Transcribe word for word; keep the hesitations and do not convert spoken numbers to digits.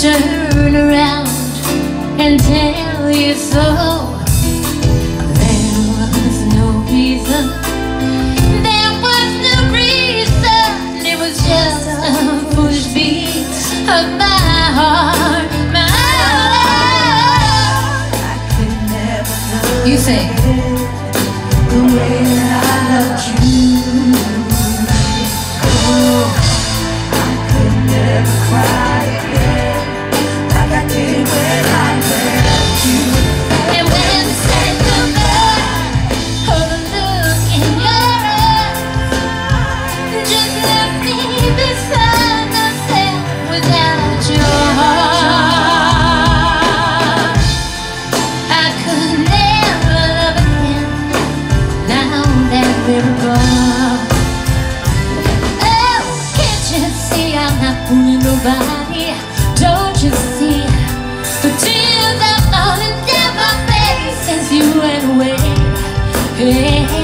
turn around and tell you so. There was no reason, there was no reason. It was just a foolish beat of my heart, my heart. I could never love You say the way that I loved you. Oh, I could never cry again like I did when I left you. And when I said goodbye, oh, the look in your eyes just left me beside myself without your heart. I could never love again now that we're apart. Oh, can't you see I'm not fooling nobody? Don't you see the tears are falling down my face as you went away? Hey.